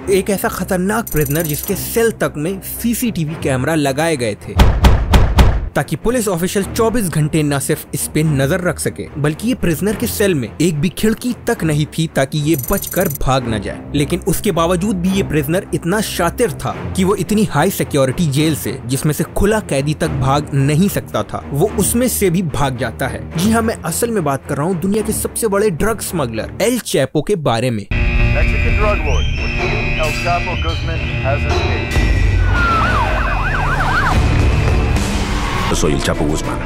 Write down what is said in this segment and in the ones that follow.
एक ऐसा खतरनाक प्रिजनर जिसके सेल तक में सीसीटीवी कैमरा लगाए गए थे ताकि पुलिस ऑफिशियल 24 घंटे न सिर्फ इस पे नजर रख सके बल्कि ये प्रिजनर के सेल में एक भी खिड़की तक नहीं थी ताकि ये बचकर भाग न जाए। लेकिन उसके बावजूद भी ये प्रिजनर इतना शातिर था कि वो इतनी हाई सिक्योरिटी जेल से जिसमें से खुला कैदी तक भाग नहीं सकता था वो उसमें से भी भाग जाता है। जी हाँ, मैं असल में बात कर रहा हूँ दुनिया के सबसे बड़े ड्रग स्मगलर एल चैपो के बारे में। Soy el Chapo Guzmán.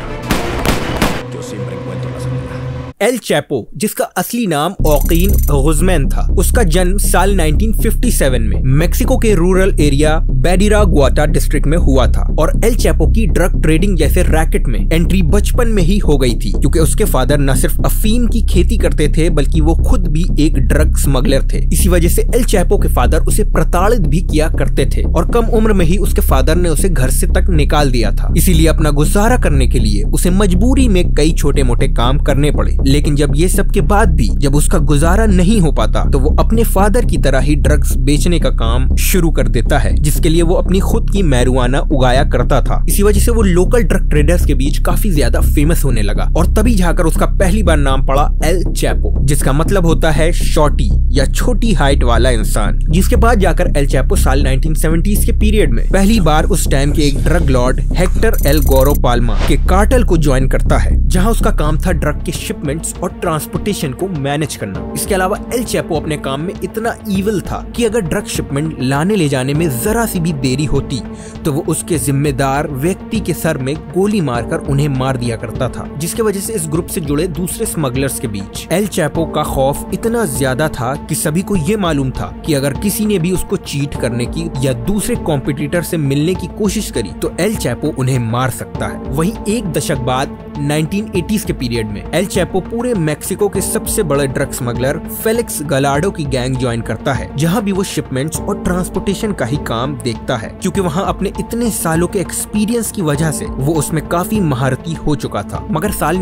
Yo siempre encuentro la salida. El Chapo, जिसका असली नाम ओकीन गुज़मैन था, उसका जन्म साल 1957 में मेक्सिको के रूरल एरिया बैडिरागुआटा डिस्ट्रिक्ट में हुआ था और एल चैपो की ड्रग ट्रेडिंग जैसे रैकेट में एंट्री बचपन में ही हो गई थी क्योंकि उसके फादर न सिर्फ अफीम की खेती करते थे बल्कि वो खुद भी एक ड्रग स्मगलर थे। इसी वजह से एल चैपो के फादर उसे प्रताड़ित भी किया करते थे और कम उम्र में ही उसके फादर ने उसे घर से तक निकाल दिया था। इसीलिए अपना गुजारा करने के लिए उसे मजबूरी में कई छोटे मोटे काम करने पड़े। लेकिन जब ये सब के बाद भी जब उसका गुजारा नहीं हो पाता तो वो अपने फादर की तरह ही ड्रग्स बेचने का काम शुरू कर देता है जिसके लिए वो अपनी खुद की मैरिजुआना उगाया करता था। इसी वजह से वो लोकल ड्रग ट्रेडर्स के बीच काफी ज्यादा फेमस होने लगा और तभी जाकर उसका पहली बार नाम पड़ा एल चैपो, जिसका मतलब होता है शॉर्टी या छोटी हाइट वाला इंसान। जिसके बाद जाकर एल चैपो साल 1970s के पीरियड में पहली बार उस टाइम के एक drug lord Hector El Guero Palma के कार्टेल को ज्वाइन करता है जहाँ उसका काम था ड्रग के शिपमेंट्स और ट्रांसपोर्टेशन को मैनेज करना। इसके अलावा एल चैपो अपने काम में इतना ईविल था कि अगर ड्रग शिपमेंट लाने ले जाने में जरा सी भी देरी होती तो वो उसके जिम्मेदार व्यक्ति के सर में गोली मारकर उन्हें मार दिया करता था, जिसके वजह से इस ग्रुप से जुड़े दूसरे स्मगलर्स के बीच एल चैपो का खौफ इतना ज्यादा था कि सभी को ये मालूम था कि अगर किसी ने भी उसको चीट करने की या दूसरे कॉम्पिटिटर से मिलने की कोशिश करी तो एल चैपो उन्हें मार सकता है। वहीं एक दशक बाद 1980s के पीरियड में एल चैपो पूरे मेक्सिको के सबसे बड़े ड्रग स्मगलर फेलिक्स गलाडो की गैंग ज्वाइन करता है जहां भी वो शिपमेंट्स और ट्रांसपोर्टेशन का ही काम देखता है क्योंकि वहां अपने इतने सालों के एक्सपीरियंस की वजह से वो उसमें काफी महारती हो चुका था। मगर साल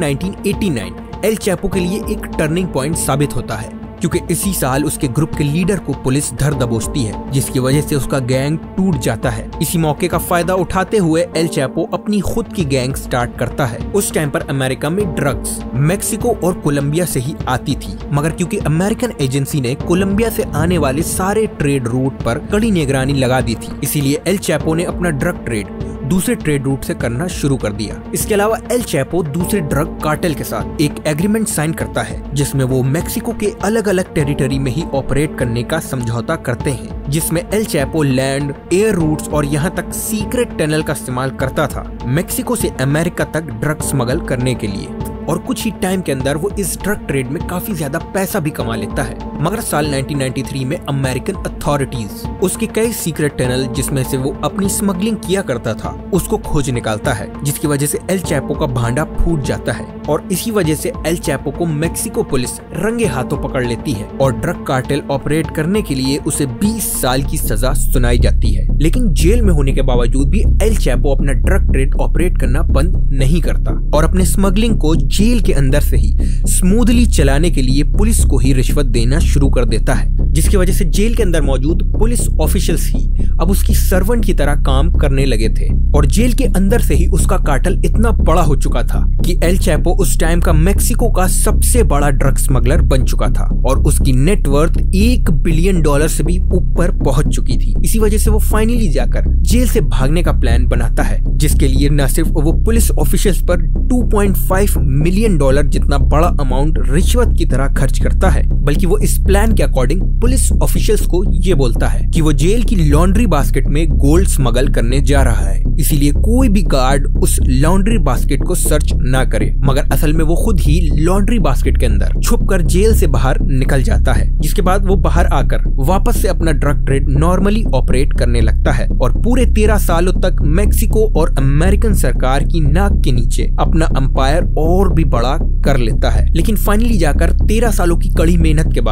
1989 एल चैपो के लिए एक टर्निंग पॉइंट साबित होता है क्योंकि इसी साल उसके ग्रुप के लीडर को पुलिस धर दबोचती है जिसकी वजह से उसका गैंग टूट जाता है। इसी मौके का फायदा उठाते हुए एल चैपो अपनी खुद की गैंग स्टार्ट करता है। उस टाइम पर अमेरिका में ड्रग्स मेक्सिको और कोलंबिया से ही आती थी, मगर क्योंकि अमेरिकन एजेंसी ने कोलंबिया से आने वाले सारे ट्रेड रूट पर कड़ी निगरानी लगा दी थी, इसीलिए एल चैपो ने अपना ड्रग ट्रेड दूसरे ट्रेड रूट से करना शुरू कर दिया। इसके अलावा एल चैपो दूसरे ड्रग कार्टेल के साथ एक एग्रीमेंट साइन करता है जिसमें वो मेक्सिको के अलग अलग टेरिटरी में ही ऑपरेट करने का समझौता करते हैं, जिसमें El Chapo land, air routes और यहाँ तक सीक्रेट टनल का इस्तेमाल करता था मेक्सिको से अमेरिका तक ड्रग स्मगल करने के लिए। और कुछ ही टाइम के अंदर वो इस ड्रग ट्रेड में काफी ज्यादा पैसा भी कमा लेता है। मगर साल 1993 में अमेरिकन अथॉरिटीज उसके कई सीक्रेट टनल जिसमें से वो अपनी स्मगलिंग किया करता था उसको खोज निकालता है, जिसकी वजह से एल चैपो का भांडा फूट जाता है और इसी वजह से एल चैपो को मेक्सिको पुलिस रंगे हाथों पकड़ लेती है और ड्रग कार्टेल ऑपरेट करने के लिए उसे 20 साल की सजा सुनाई जाती है। लेकिन जेल में होने के बावजूद भी एल चैपो अपना ड्रग ट्रेड ऑपरेट करना बंद नहीं करता और अपने स्मगलिंग को जेल के अंदर से ही स्मूथली चलाने के लिए पुलिस को ही रिश्वत देना शुरू कर देता है, जिसकी वजह से जेल के अंदर मौजूद पुलिस ऑफिशियल्स ही अब उसकी सर्वेंट की तरह काम करने लगे थे और जेल के अंदर से ही उसका कार्टेल इतना बड़ा हो चुका था कि एल चैपो उस टाइम का मेक्सिको का सबसे बड़ा ड्रग स्मगलर बन चुका था और उसकी नेटवर्थ $1 बिलियन से भी ऊपर पहुंच चुकी थी। इसी वजह से वो फाइनली जाकर जेल से भागने का प्लान बनाता है, जिसके लिए न सिर्फ वो पुलिस ऑफिशियल्स पर $2.5 मिलियन जितना बड़ा अमाउंट रिश्वत की तरह खर्च करता है, बल्कि वो इस प्लान के अकॉर्डिंग पुलिस ऑफिशियल्स को ये बोलता है कि वो जेल की लॉन्ड्री बास्केट में गोल्ड स्मगल करने जा रहा है, इसीलिए कोई भी गार्ड उस लॉन्ड्री बास्केट को सर्च ना करे। मगर असल में वो खुद ही लॉन्ड्री बास्केट के अंदर छुपकर जेल से बाहर निकल जाता है, जिसके बाद वो बाहर आकर वापस से अपना ड्रग ट्रेड नॉर्मली ऑपरेट करने लगता है और पूरे 13 सालों तक मेक्सिको और अमेरिकन सरकार की नाक के नीचे अपना अंपायर और भी बड़ा कर लेता है। लेकिन फाइनली जाकर 13 सालों की कड़ी मेहनत के बाद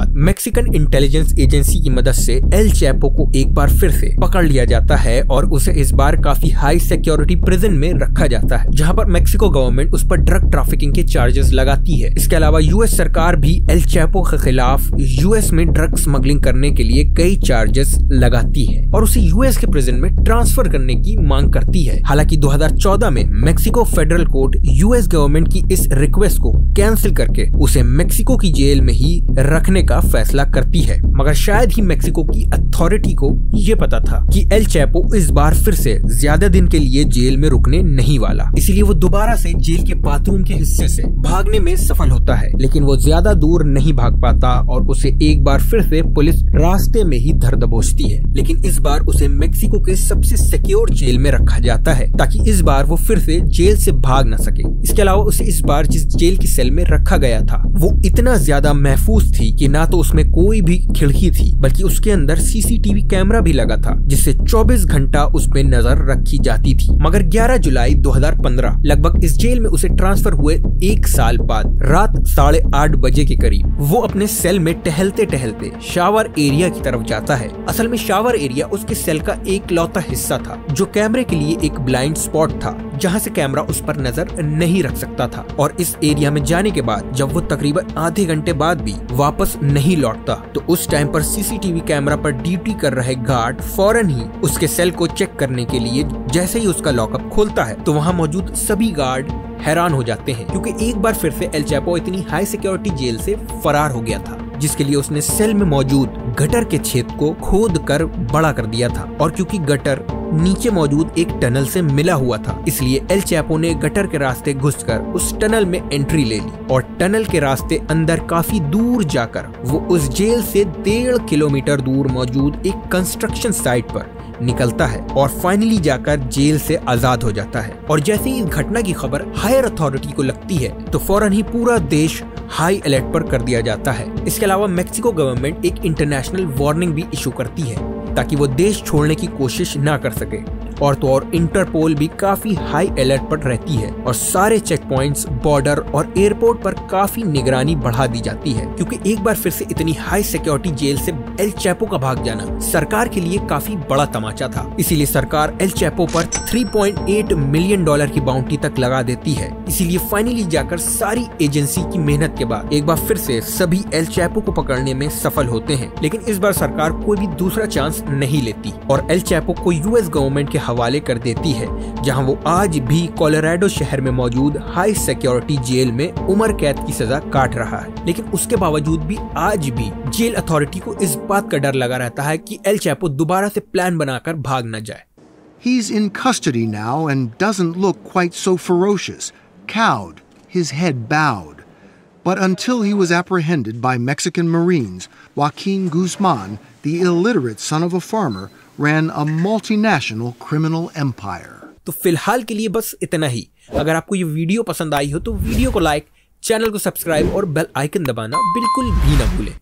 मैक्सिकन इंटेलिजेंस एजेंसी की मदद से एल चैपो को एक बार फिर से पकड़ लिया जाता है और उसे इस बार काफी हाई सिक्योरिटी प्रिजन में रखा जाता है, जहां पर मैक्सिको गवर्नमेंट उस पर ड्रग ट्रैफिकिंग के चार्जेस लगाती है। इसके अलावा यूएस सरकार भी एल चैपो के खिलाफ यूएस में ड्रग स्मगलिंग करने के लिए कई चार्जेस लगाती है और उसे यूएस के प्रिजन में ट्रांसफर करने की मांग करती है। हालांकि 2014 में Mexico federal court US government की इस रिक्वेस्ट को कैंसिल करके उसे मैक्सिको की जेल में ही रखने का फैसला करती है। मगर शायद ही मैक्सिको की अथॉरिटी को ये पता था कि एल चैपो इस बार फिर से ज्यादा दिन के लिए जेल में रुकने नहीं वाला, इसीलिए वो दोबारा से जेल के बाथरूम के हिस्से से भागने में सफल होता है। लेकिन वो ज्यादा दूर नहीं भाग पाता और उसे एक बार फिर से पुलिस रास्ते में ही धर दबोचती है। लेकिन इस बार उसे मैक्सिको के सबसे सिक्योर जेल में रखा जाता है ताकि इस बार वो फिर से जेल से भाग न सके। इसके अलावा उसे इस बार जिस जेल की सेल में रखा गया था वो इतना ज्यादा महफूज थी कि ना तो उसमें कोई भी खिड़की थी बल्कि उसके अंदर सीसीटीवी कैमरा भी लगा था जिससे 24 घंटा उस पे नजर रखी जाती थी। मगर 11 जुलाई 2015 लगभग इस जेल में उसे ट्रांसफर हुए 1 साल बाद रात 8:30 बजे के करीब वो अपने सेल में टहलते टहलते शावर एरिया की तरफ जाता है। असल में शावर एरिया उसके सेल का एक लौता हिस्सा था जो कैमरे के लिए एक ब्लाइंड स्पॉट था जहां से कैमरा उस पर नजर नहीं रख सकता था। और इस एरिया में जाने के बाद जब वो तकरीबन आधे घंटे बाद भी वापस नहीं लौटता तो उस टाइम पर सीसीटीवी कैमरा पर ड्यूटी कर रहे गार्ड फौरन ही उसके सेल को चेक करने के लिए जैसे ही उसका लॉकअप खोलता है तो वहाँ मौजूद सभी गार्ड हैरान हो जाते हैं क्योंकि एक बार फिर से एल चैपो इतनी हाई सिक्योरिटी जेल से फरार हो गया था जिसके लिए उसने सेल में मौजूद गटर के छेद को खोद कर बड़ा कर दिया था। और क्योंकि गटर नीचे मौजूद एक टनल से मिला हुआ था इसलिए एल चैपो ने गटर के रास्ते घुसकर उस टनल में एंट्री ले ली और टनल के रास्ते अंदर काफी दूर जाकर वो उस जेल से 1.5 किलोमीटर दूर मौजूद एक कंस्ट्रक्शन साइट पर निकलता है और फाइनली जाकर जेल से आजाद हो जाता है। और जैसे ही इस घटना की खबर हायर अथॉरिटी को लगती है तो फौरन ही पूरा देश हाई अलर्ट पर कर दिया जाता है। इसके अलावा मैक्सिको गवर्नमेंट एक इंटरनेशनल वार्निंग भी इशू करती है ताकि वो देश छोड़ने की कोशिश ना कर सके। और तो और इंटरपोल भी काफी हाई अलर्ट पर रहती है और सारे चेक पॉइंट्स, बॉर्डर और एयरपोर्ट पर काफी निगरानी बढ़ा दी जाती है क्योंकि एक बार फिर से इतनी हाई सिक्योरिटी जेल से एल चैपो का भाग जाना सरकार के लिए काफी बड़ा तमाचा था। इसीलिए सरकार एल चैपो पर $3.8 मिलियन की बाउंटी तक लगा देती है। इसीलिए फाइनली जाकर सारी एजेंसी की मेहनत के बाद एक बार फिर से सभी एल चैपो को पकड़ने में सफल होते हैं। लेकिन इस बार सरकार कोई भी दूसरा चांस नहीं लेती और एल चैपो को यूएस गवर्नमेंट के हवाले कर देती है जहां वो आज भी कोलोराडो शहर में मौजूद हाई सिक्योरिटी जेल में उम्र कैद की सजा काट रहा है। लेकिन उसके बावजूद भी आज भी जेल अथॉरिटी को इस बात का डर लगा रहता है कि एल चैपो दोबारा से प्लान बनाकर भाग न जाए। He's in custody now and doesn't look quite so ferocious, cowed, his head bowed. But until he was apprehended by Mexican Marines, Joaquin Guzman, the illiterate son of a farmer, ran a multinational criminal empire. तो फिलहाल के लिए बस इतना ही। अगर आपको ये video पसंद आई हो तो वीडियो को लाइक, चैनल को सब्सक्राइब और बेल आइकन दबाना बिल्कुल भी ना भूलें।